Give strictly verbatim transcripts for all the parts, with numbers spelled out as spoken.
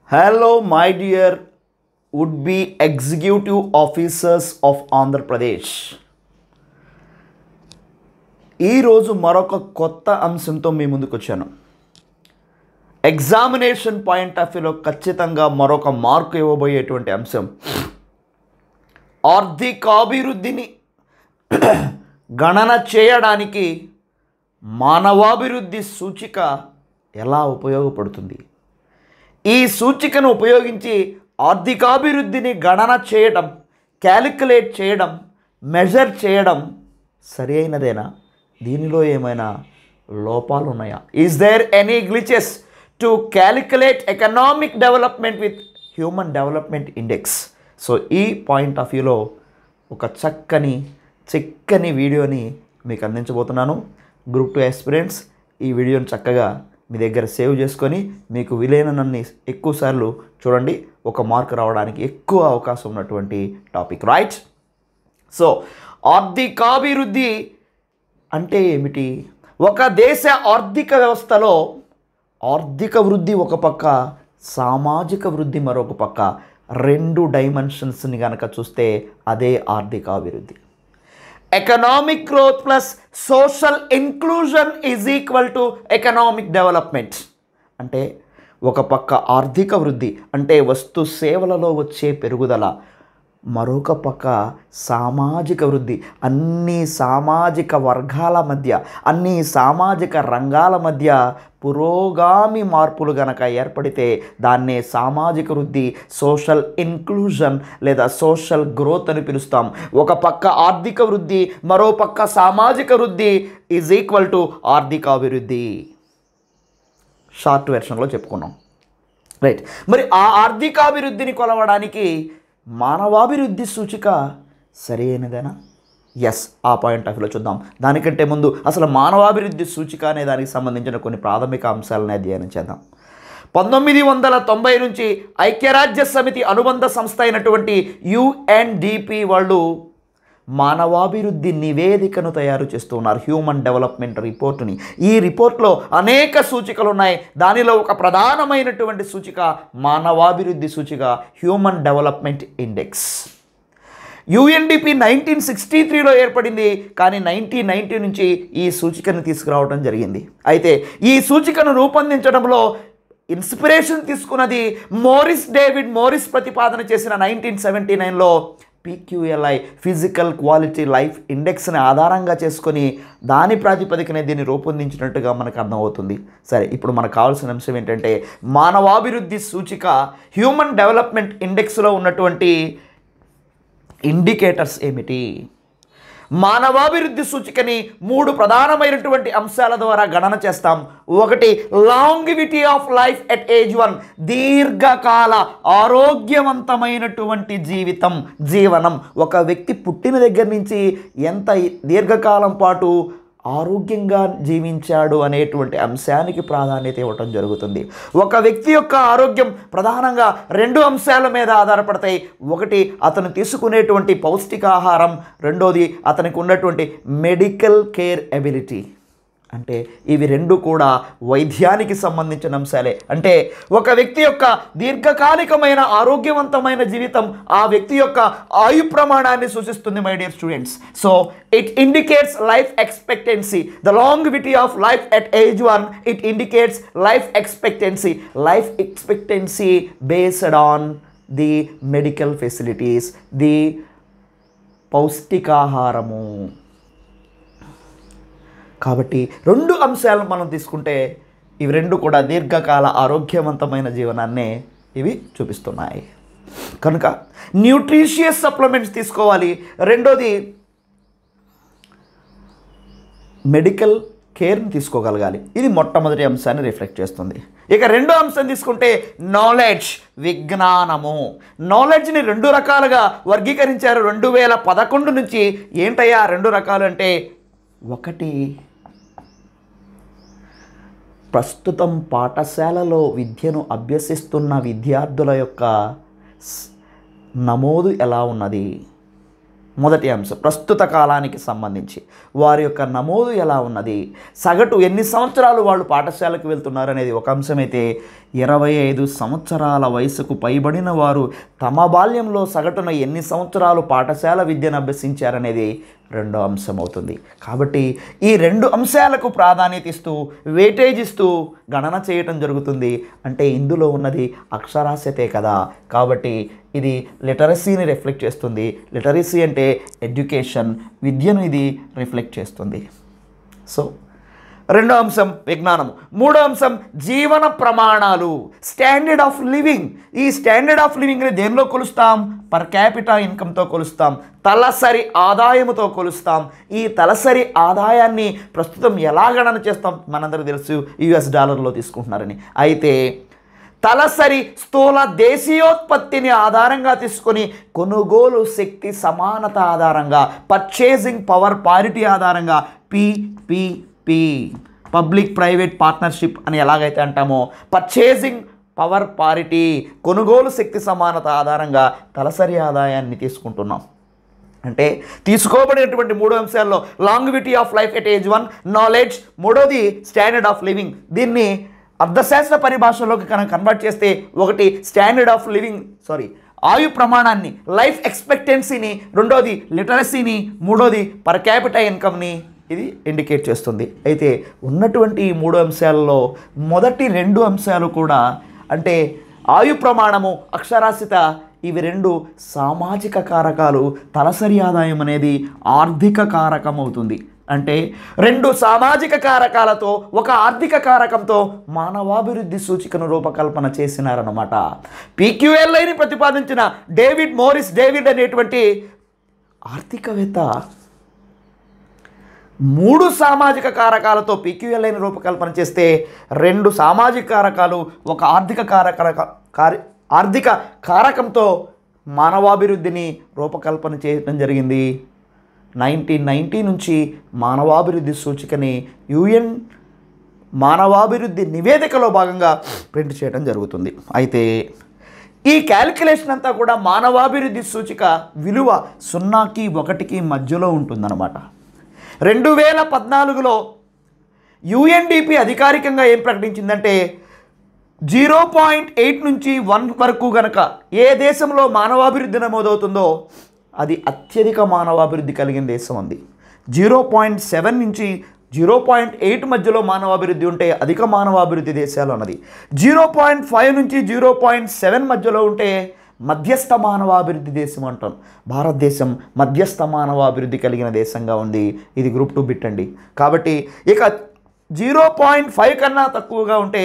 Hello, my dear would-be executive officers of Andhra Pradesh. ఈరోజు మరొక కొత్త అంశంతో మీ ముందుకు వచ్చాను. ఎగ్జామినేషన్ పాయింట్ ఆఫ్ వ్యూలో ఖచ్చితంగా మరొక మార్కు ఇవ్వబోయేటువంటి అంశం ఆర్థికాభివృద్ధిని గణన చేయడానికి మానవాభివృద్ధి సూచిక ఎలా ఉపయోగపడుతుంది. ఈ సూచికను ఉపయోగించి ఆర్థికాభివృద్ధిని గణన చేయడం, క్యాలిక్యులేట్ చేయడం, మెజర్ చేయడం సరి అయినదేనా? దీనిలో ఏమైనా లోపాలు ఉన్నాయా? Is there any glitches to calculate economic development with human development index? So ఈ పాయింట్ ఆఫ్ వ్యూలో ఒక చక్కని చిక్కని వీడియోని మీకు అందించబోతున్నాను. గ్రూప్ టూ ఆస్పిరెంట్స్ ఈ వీడియోని చక్కగా మీ దగ్గర సేవ్ చేసుకొని మీకు వీలైనన్ని ఎక్కువసార్లు చూడండి. ఒక మార్క్ రావడానికి ఎక్కువ అవకాశం ఉన్నటువంటి టాపిక్, రైట్? సో ఆర్థికాభివృద్ధి అంటే ఏమిటి? ఒక దేశ ఆర్థిక వ్యవస్థలో ఆర్థిక వృద్ధి ఒక పక్క, సామాజిక వృద్ధి మరొక పక్క, రెండు డైమెన్షన్స్ని కనుక చూస్తే అదే ఆర్థికాభివృద్ధి. Economic growth plus social inclusion is equal to economic development. అంటే ఒక పక్క ఆర్థిక వృద్ధి అంటే వస్తు సేవలలో వచ్చే పెరుగుదల, మరొక పక్క సామాజిక వృద్ధి, అన్ని సామాజిక వర్గాల మధ్య, అన్ని సామాజిక రంగాల మధ్య పురోగామి మార్పులు గనక ఏర్పడితే దాన్నే సామాజిక వృద్ధి, సోషల్ ఇన్క్లూజన్ లేదా సోషల్ గ్రోత్ అని పిలుస్తాం. ఒక పక్క ఆర్థిక వృద్ధి, మరో పక్క సామాజిక వృద్ధి ఈజ్ ఈక్వల్ టు ఆర్థికాభివృద్ధి. షార్ట్ వెర్షన్లో చెప్పుకున్నాం, రైట్? మరి ఆ ఆర్థికాభివృద్ధిని కొలవడానికి మానవాభివృద్ధి సూచిక సరి అయినదేనా? ఎస్, ఆ పాయింట్ ఆఫ్ వ్యూలో చూద్దాం. దానికంటే ముందు అసలు మానవాభివృద్ధి సూచిక అనే దానికి సంబంధించిన కొన్ని ప్రాథమిక అంశాలను అధ్యయనం చేద్దాం. పంతొమ్మిది వందల తొంభై నుంచి ఐక్యరాజ్య సమితి అనుబంధ సంస్థ అయినటువంటి యుఎన్డిపి వాళ్ళు మానవాభివృద్ధి నివేదికను తయారు చేస్తున్నారు, హ్యూమన్ డెవలప్మెంట్ రిపోర్టుని. ఈ రిపోర్ట్లో అనేక సూచికలు ఉన్నాయి. దానిలో ఒక ప్రధానమైనటువంటి సూచిక మానవాభివృద్ధి సూచిక, human development index. UNDP nineteen sixty త్రీలో ఏర్పడింది, కానీ నైన్టీన్ నైన్టీ నుంచి ఈ సూచికను తీసుకురావడం జరిగింది. అయితే ఈ సూచికను రూపొందించడంలో ఇన్స్పిరేషన్ తీసుకున్నది మోరిస్ డేవిడ్ మోరిస్ ప్రతిపాదన చేసిన నైన్టీన్ సెవెంటీ నైన్లో పిక్యూఎల్ఐ ఫిజికల్ క్వాలిటీ లైఫ్ ఇండెక్స్ని ఆధారంగా చేసుకొని దాని ప్రాతిపదికనే దీన్ని రూపొందించినట్టుగా మనకు అర్థమవుతుంది. సరే, ఇప్పుడు మనకు కావాల్సిన అంశం ఏంటంటే మానవాభివృద్ధి సూచిక హ్యూమన్ డెవలప్మెంట్ ఇండెక్స్లో ఉన్నటువంటి ఇండికేటర్స్ ఏమిటి? మానవాభివృద్ధి సూచికని మూడు ప్రధానమైనటువంటి అంశాల ద్వారా గణన చేస్తాం. ఒకటి, longevity of life at age one, దీర్ఘకాల ఆరోగ్యవంతమైనటువంటి జీవితం, జీవనం. ఒక వ్యక్తి పుట్టిన దగ్గర నుంచి ఎంత దీర్ఘకాలం పాటు ఆరోగ్యంగా జీవించాడు అనేటువంటి అంశానికి ప్రాధాన్యత ఇవ్వటం జరుగుతుంది. ఒక వ్యక్తి యొక్క ఆరోగ్యం ప్రధానంగా రెండు అంశాల మీద ఆధారపడతాయి. ఒకటి, అతను తీసుకునేటువంటి పౌష్టికాహారం, రెండోది అతనికి ఉన్నటువంటి మెడికల్ కేర్ ఎబిలిటీ. అంటే ఇవి రెండు కూడా వైద్యానికి సంబంధించిన అంశాలే. అంటే ఒక వ్యక్తి యొక్క దీర్ఘకాలికమైన ఆరోగ్యవంతమైన జీవితం ఆ వ్యక్తి యొక్క ఆయు ప్రమాణాన్ని సూచిస్తుంది, my dear students. So it indicates life expectancy. The longevity of life at age one, it indicates life expectancy. Life expectancy based on the medical facilities, the పౌష్టికాహారము. కాబట్టి రెండు అంశాలను మనం తీసుకుంటే ఇవి రెండు కూడా దీర్ఘకాల ఆరోగ్యవంతమైన జీవనాన్నే ఇవి చూపిస్తున్నాయి. కనుక న్యూట్రిషియస్ సప్లిమెంట్స్ తీసుకోవాలి. రెండోది మెడికల్ కేర్ని తీసుకోగలగాలి. ఇది మొట్టమొదటి అంశాన్ని రిఫ్లెక్ట్ చేస్తుంది. ఇక రెండో అంశం తీసుకుంటే నాలెడ్జ్, విజ్ఞానము. నాలెడ్జ్ని రెండు రకాలుగా వర్గీకరించారు రెండు వేల పదకొండు నుంచి. ఏంటయ్యా రెండు రకాలు అంటే, ఒకటి ప్రస్తుతం పాఠశాలలో విద్యను అభ్యసిస్తున్న విద్యార్థుల యొక్క నమోదు ఎలా ఉన్నది. మొదటి అంశం ప్రస్తుత కాలానికి సంబంధించి వారి యొక్క నమోదు ఎలా ఉన్నది, సగటు ఎన్ని సంవత్సరాలు వాళ్ళు పాఠశాలకు వెళ్తున్నారు అనేది ఒక అంశం అయితే, ఇరవై ఐదు సంవత్సరాల వయసుకు పైబడిన వారు తమ బాల్యంలో సగటున ఎన్ని సంవత్సరాలు పాఠశాల విద్యను అభ్యసించారనేది రెండో అంశం అవుతుంది. కాబట్టి ఈ రెండు అంశాలకు ప్రాధాన్యత ఇస్తూ వెయిటేజ్ ఇస్తూ గణన చేయటం జరుగుతుంది. అంటే ఇందులో ఉన్నది అక్షరాస్యతే కదా, కాబట్టి ఇది లిటరసీని రిఫ్లెక్ట్ చేస్తుంది. లిటరసీ అంటే ఎడ్యుకేషన్, విద్యను ఇది రిఫ్లెక్ట్ చేస్తుంది. సో రెండో అంశం విజ్ఞానము. మూడో అంశం జీవన ప్రమాణాలు, స్టాండర్డ్ ఆఫ్ లివింగ్. ఈ స్టాండర్డ్ ఆఫ్ లివింగ్ని దేనిలో కొలుస్తాం? పర్ క్యాపిటా ఇన్కమ్తో కొలుస్తాం, తలసరి ఆదాయముతో కొలుస్తాం. ఈ తలసరి ఆదాయాన్ని ప్రస్తుతం ఎలా గణన చేస్తాం? మనందరికీ తెలుసు యుఎస్ డాలర్లో తీసుకుంటున్నారని. అయితే తలసరి స్థూల దేశీయోత్పత్తిని ఆధారంగా తీసుకొని కొనుగోలు శక్తి సమానత ఆధారంగా, పర్చేసింగ్ పవర్ పారిటీ ఆధారంగా పిపిపి పబ్లిక్ ప్రైవేట్ పార్ట్నర్షిప్ అని ఎలాగైతే అంటామో, పర్చేసింగ్ పవర్ పారిటీ కొనుగోలు శక్తి సమానత ఆధారంగా తలసరి ఆదాయాన్ని తీసుకుంటున్నాం. అంటే తీసుకోబడినటువంటి మూడు అంశాల్లో longevity of life at age one, knowledge, మూడోది స్టాండర్డ్ ఆఫ్ లివింగ్. దీన్ని అర్థశాస్త్ర పరిభాషలోకి కనుక కన్వర్ట్ చేస్తే ఒకటి స్టాండర్డ్ ఆఫ్ లివింగ్ సారీ ఆయు ప్రమాణాన్ని, లైఫ్ ఎక్స్పెక్టెన్సీని, రెండోది లిటరసీని, మూడోది పర్ క్యాపిటా ఇన్కమ్ని ఇది ఇండికేట్ చేస్తుంది. అయితే ఉన్నటువంటి ఈ మూడు అంశాలలో మొదటి రెండు అంశాలు కూడా అంటే ఆయు ప్రమాణము, అక్షరాస్యత, ఇవి రెండు సామాజిక కారకాలు. తలసరి ఆదాయం అనేది ఆర్థిక కారకం అవుతుంది. అంటే రెండు సామాజిక కారకాలతో ఒక ఆర్థిక కారకంతో మానవాభివృద్ధి సూచికను రూపకల్పన చేసినారన్నమాట. పీక్యూఎల్ఐని ప్రతిపాదించిన డేవిడ్ మోరిస్ డేవిడ్ అనేటువంటి ఆర్థికవేత్త మూడు సామాజిక కారకాలతో పీక్యూఎల్ఐని రూపకల్పన చేస్తే రెండు సామాజిక కారకాలు ఒక ఆర్థిక కారక కార్య ఆర్థిక కారకంతో మానవాభివృద్ధిని రూపకల్పన చేయడం జరిగింది. నైన్టీన్ నైంటీ నుంచి మానవాభివృద్ధి సూచికని యుఎన్ మానవాభివృద్ధి నివేదికలో భాగంగా ప్రింట్ చేయడం జరుగుతుంది. అయితే ఈ క్యాలిక్యులేషన్ అంతా కూడా మానవాభివృద్ధి సూచిక విలువ సున్నాకి ఒకటికి మధ్యలో ఉంటుందన్నమాట. రెండు వేల పద్నాలుగులో యుఎన్డిపి అధికారికంగా ఏం ప్రకటించిందంటే జీరో పాయింట్ ఎయిట్ నుంచి వన్ వరకు గనక ఏ దేశంలో మానవాభివృద్ధి నమోదవుతుందో అది అత్యధిక మానవాభివృద్ధి కలిగిన దేశం ఉంది. జీరో పాయింట్ సెవెన్ నుంచి జీరో పాయింట్ ఎయిట్ మధ్యలో మానవాభివృద్ధి ఉంటే అధిక మానవాభివృద్ధి దేశాలు అన్నది. జీరో పాయింట్ ఫైవ్ నుంచి జీరో పాయింట్ సెవెన్ మధ్యలో ఉంటే మధ్యస్థ మానవాభివృద్ధి దేశం అంటాం. భారతదేశం మధ్యస్థ మానవాభివృద్ధి కలిగిన దేశంగా ఉంది. ఇది గ్రూప్ టూ బిట్ అండి. కాబట్టి ఇక జీరో పాయింట్ ఫైవ్ కన్నా తక్కువగా ఉంటే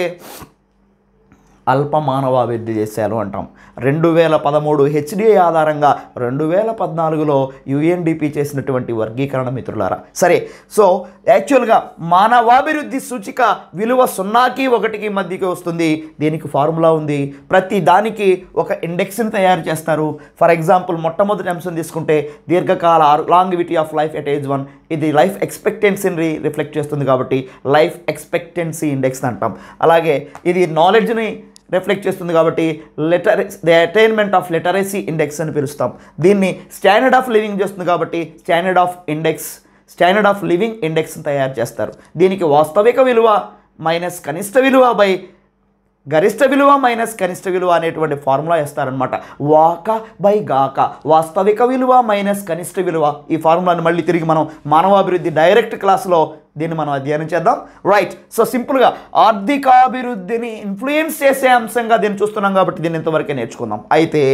అల్ప మానవాభివృద్ధి దేశాలు అంటాం. రెండు వేల పదమూడు హెచ్డిఐ ఆధారంగా రెండు వేల పద్నాలుగులో యుఎన్డిపి చేసినటువంటి వర్గీకరణ మిత్రులారా. సరే, సో యాక్చువల్గా మానవాభివృద్ధి సూచిక విలువ సున్నాకి ఒకటికి మధ్యకి వస్తుంది. దీనికి ఫార్ములా ఉంది. ప్రతి దానికి ఒక ఇండెక్స్ని తయారు చేస్తారు. ఫర్ ఎగ్జాంపుల్ మొట్టమొదటి అంశం తీసుకుంటే దీర్ఘకాల longevity of life at age one, ఇది లైఫ్ ఎక్స్పెక్టెన్సీని రిఫ్లెక్ట్ చేస్తుంది కాబట్టి లైఫ్ ఎక్స్పెక్టెన్సీ ఇండెక్స్ అంటాం. అలాగే ఇది నాలెడ్జ్ని రిఫ్లెక్ట్ చేస్తుంది కాబట్టి litre the attainment of literacy index అని పిలుస్తాం. దీన్ని స్టాండర్డ్ ఆఫ్ లివింగ్ చేస్తుంది కాబట్టి standard of index standard of living ఇండెక్స్ని తయారు చేస్తారు. దీనికి వాస్తవిక విలువ మైనస్ కనిష్ట విలువ బై గరిష్ట విలువ మైనస్ కనిష్ట విలువ అనేటువంటి ఫార్ములా ఇస్తారనమాట. వాక బై గాక, వాస్తవిక విలువ మైనస్ కనిష్ట విలువ. ఈ ఫార్ములాని మళ్ళీ తిరిగి మనం మానవాభివృద్ధి డైరెక్ట్ క్లాస్లో దీన్ని మనం అధ్యయనం చేద్దాం. రైట్. సో సింపుల్గా ఆర్థికాభివృద్ధిని ఇన్ఫ్లుయెన్స్ చేసే అంశంగా దీన్ని చూస్తున్నాం కాబట్టి దీన్ని ఇంతవరకే నేర్చుకుందాం. అయితే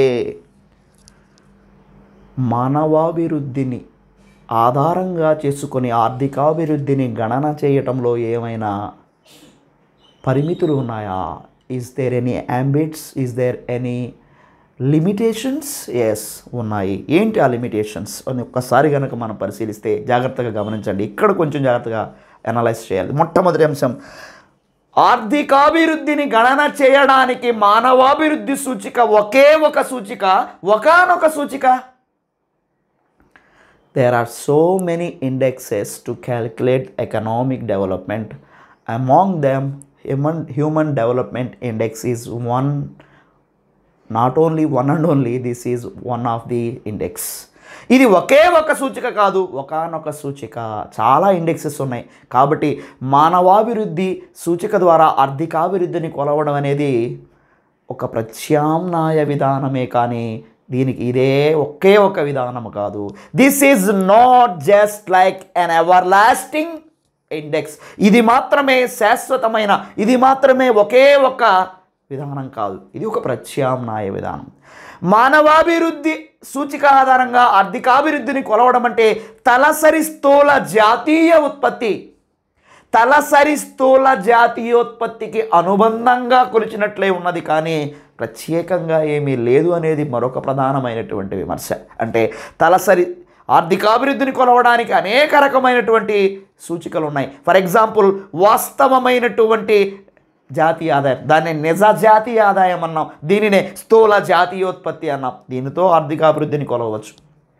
మానవాభివృద్ధిని ఆధారంగా చేసుకొని ఆర్థికాభివృద్ధిని గణన చేయటంలో ఏమైనా పరిమితులు ఉన్నాయా? Is there any ambits? Is there any limitations? Yes, ఉన్నాయి. ఏంటి ఆ లిమిటేషన్స్ అని ఒక్కసారి కనుక మనం పరిశీలిస్తే జాగ్రత్తగా గమనించండి. ఇక్కడ కొంచెం జాగ్రత్తగా అనలైజ్ చేయాలి. మొట్టమొదటి అంశం, ఆర్థికాభివృద్ధిని గణన చేయడానికి మానవాభివృద్ధి సూచిక ఒకే ఒక సూచిక, ఒకానొక సూచిక. There are so many indexes to calculate economic development. Among them human human development index is one, not only one and only, this is one of the index. ఇది ఒకే ఒక సూచిక కాదు, ఒకానొక సూచిక, చాలా ఇండెక్సెస్ ఉన్నాయి. కాబట్టి మానవాభివృద్ధి సూచిక ద్వారా ఆర్థికాభివృద్ధిని కొలవడం అనేది ఒక ప్రత్యామ్నాయ విధానమే, కానీ దీనికి ఇదే ఒకే ఒక విధానం కాదు. This is not just like an everlasting index. ఇది మాత్రమే శాశ్వతమైన, ఇది మాత్రమే ఒకే ఒక విధానం కాదు, ఇది ఒక ప్రత్యామ్నాయ విధానం. మానవాభివృద్ధి సూచిక ఆధారంగా ఆర్థికాభివృద్ధిని కొలవడం అంటే తలసరి స్థూల జాతీయ ఉత్పత్తి, తలసరి స్థూల జాతీయోత్పత్తికి అనుబంధంగా కొలిచినట్లే ఉన్నది, కానీ ప్రత్యేకంగా ఏమీ లేదు అనేది మరొక ప్రధానమైనటువంటి విమర్శ. అంటే తలసరి ఆర్థికాభివృద్ధిని కొలవడానికి అనేక రకమైనటువంటి సూచికలు ఉన్నాయి. ఫర్ ఎగ్జాంపుల్, వాస్తవమైనటువంటి జాతీయ ఆదాయం, దాన్ని నిజ జాతీయ ఆదాయం అన్నాం, దీనినే స్థూల జాతీయోత్పత్తి అన్నాం. దీనితో ఆర్థికాభివృద్ధిని కొలవచ్చు.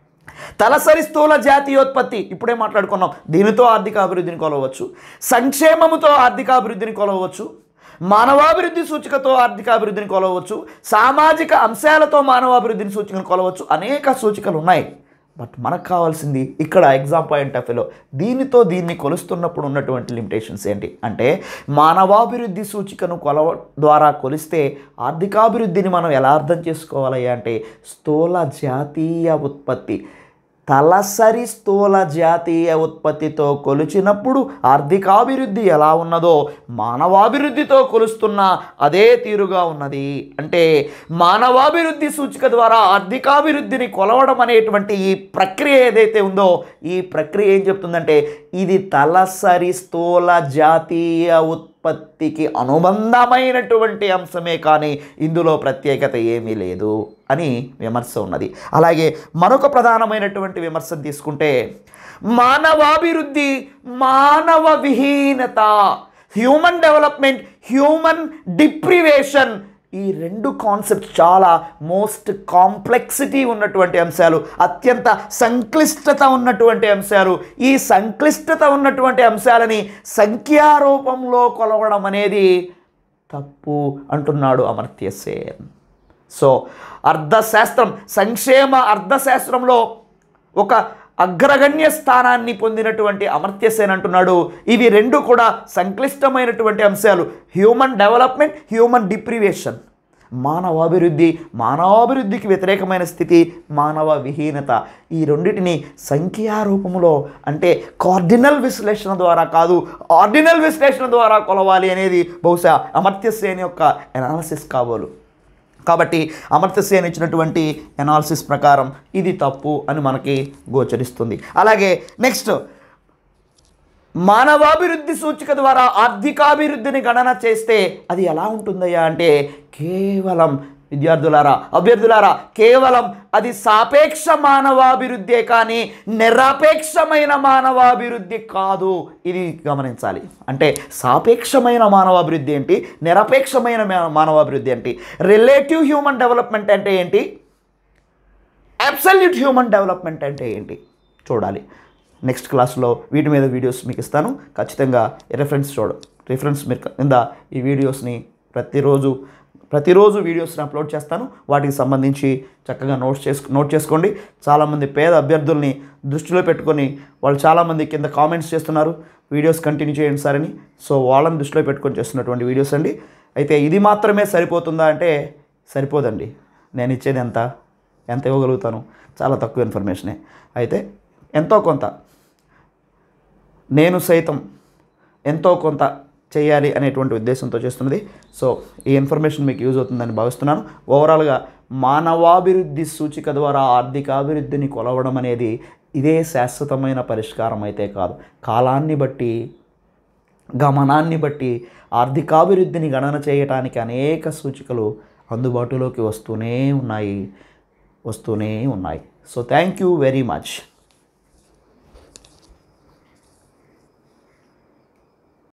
తలసరి స్థూల జాతీయోత్పత్తి ఇప్పుడే మాట్లాడుకున్నాం, దీనితో ఆర్థికాభివృద్ధిని కొలవచ్చు. సంక్షేమముతో ఆర్థికాభివృద్ధిని కొలవచ్చు. మానవాభివృద్ధి సూచికతో ఆర్థికాభివృద్ధిని కొలవచ్చు. సామాజిక అంశాలతో మానవాభివృద్ధిని సూచికను కొలవచ్చు. అనేక సూచికలు ఉన్నాయి. బట్ మనకు కావాల్సింది ఇక్కడ ఎగ్జామ్ పాయింట్ ఆఫ్ వ్యూలో దీనితో దీన్ని కొలుస్తున్నప్పుడు ఉన్నటువంటి లిమిటేషన్స్ ఏంటి అంటే, మానవాభివృద్ధి సూచికను కొలవ ద్వారా కొలిస్తే ఆర్థికాభివృద్ధిని మనం ఎలా అర్థం చేసుకోవాలి అంటే, స్థూల జాతీయ ఉత్పత్తి, తలసరి స్థూల జాతీయ ఉత్పత్తితో కొలిచినప్పుడు ఆర్థికాభివృద్ధి ఎలా ఉన్నదో మానవాభివృద్ధితో కొలుస్తున్న అదే తీరుగా ఉన్నది. అంటే మానవాభివృద్ధి సూచిక ద్వారా ఆర్థికాభివృద్ధిని కొలవడం అనేటువంటి ఈ ప్రక్రియ ఏదైతే ఉందో, ఈ ప్రక్రియ ఏం చెప్తుందంటే, ఇది తలసరి స్థూల జాతీయ ఉత్పత్తికి అనుబంధమైనటువంటి అంశమే, కానీ ఇందులో ప్రత్యేకత ఏమీ లేదు అని విమర్శ ఉన్నది. అలాగే మరొక ప్రధానమైనటువంటి విమర్శను తీసుకుంటే, మానవాభివృద్ధి మానవ విహీనత, హ్యూమన్ డెవలప్మెంట్, హ్యూమన్ డిప్రివేషన్, ఈ రెండు కాన్సెప్ట్స్ చాలా మోస్ట్ కాంప్లెక్సిటీ ఉన్నటువంటి అంశాలు, అత్యంత సంక్లిష్టత ఉన్నటువంటి అంశాలు. ఈ సంక్లిష్టత ఉన్నటువంటి అంశాలని సంఖ్యారూపంలో కొలవడం అనేది తప్పు అంటున్నాడు అమర్త్య సేన్. సో అర్థశాస్త్రం, సంక్షేమ అర్థశాస్త్రంలో ఒక అగ్రగణ్య స్థానాన్ని పొందినటువంటి అమర్త్య సేన్ అంటున్నాడు, ఇవి రెండు కూడా సంక్లిష్టమైనటువంటి అంశాలు. హ్యూమన్ డెవలప్మెంట్, హ్యూమన్ డిప్రివేషన్, మానవాభివృద్ధి, మానవాభివృద్ధికి వ్యతిరేకమైన స్థితి, మానవ విహీనత, ఈ రెండింటిని సంఖ్యారూపంలో అంటే కార్డినల్ విశ్లేషణ ద్వారా కాదు, ఆర్డినల్ విశ్లేషణ ద్వారా కొలవాలి అనేది బహుశా అమర్త్య సేన్ యొక్క ఎనాలిసిస్ కాబోలు. కాబట్టి అమర్త్య సేన్ ఇచ్చినటువంటి ఎనాలిసిస్ ప్రకారం ఇది తప్పు అని మనకి గోచరిస్తుంది. అలాగే నెక్స్ట్, మానవాభివృద్ధి సూచిక ద్వారా ఆర్థికాభివృద్ధిని గణన చేస్తే అది ఎలా ఉంటుందయ్యా అంటే, కేవలం విద్యార్థులారా, అభ్యర్థులారా, కేవలం అది సాపేక్ష మానవాభివృద్ధే కానీ నిరపేక్షమైన మానవాభివృద్ధి కాదు. ఇది గమనించాలి. అంటే సాపేక్షమైన మానవాభివృద్ధి ఏంటి, నిరపేక్షమైన మానవాభివృద్ధి ఏంటి, రిలేటివ్ హ్యూమన్ డెవలప్మెంట్ అంటే ఏంటి, అబ్సల్యూట్ హ్యూమన్ డెవలప్మెంట్ అంటే ఏంటి చూడాలి. నెక్స్ట్ క్లాస్లో వీటి మీద వీడియోస్ మీకు ఇస్తాను. ఖచ్చితంగా రిఫరెన్స్ చూడ రిఫరెన్స్ మీరు కింద ఈ వీడియోస్ని ప్రతిరోజు ప్రతిరోజు వీడియోస్ని అప్లోడ్ చేస్తాను. వాటికి సంబంధించి చక్కగా నోట్స్ చేసు నోట్ చేసుకోండి. చాలామంది పేద అభ్యర్థుల్ని దృష్టిలో పెట్టుకొని వాళ్ళు చాలామంది కింద కామెంట్స్ చేస్తున్నారు, వీడియోస్ కంటిన్యూ చేయండి సార్ అని. సో వాళ్ళని దృష్టిలో పెట్టుకొని చేస్తున్నటువంటి వీడియోస్ అండి. అయితే ఇది మాత్రమే సరిపోతుందా అంటే సరిపోదండి. నేను ఇచ్చేది ఎంత ఎంత ఇవ్వగలుగుతాను, చాలా తక్కువ ఇన్ఫర్మేషనే. అయితే ఎంతో కొంత నేను సైతం ఎంతో కొంత చేయాలి అనేటువంటి ఉద్దేశంతో చేస్తున్నది. సో ఈ ఇన్ఫర్మేషన్ మీకు యూజ్ అవుతుందని భావిస్తున్నాను. ఓవరాల్గా మానవాభివృద్ధి సూచిక ద్వారా ఆర్థికాభివృద్ధిని కొలవడం అనేది ఇదే శాశ్వతమైన పరిష్కారం అయితే కాదు. కాలాన్ని బట్టి, గమనాన్ని బట్టి ఆర్థికాభివృద్ధిని గణన చేయడానికి అనేక సూచికలు అందుబాటులోకి వస్తూనే ఉన్నాయి వస్తూనే ఉన్నాయి so thank you very much.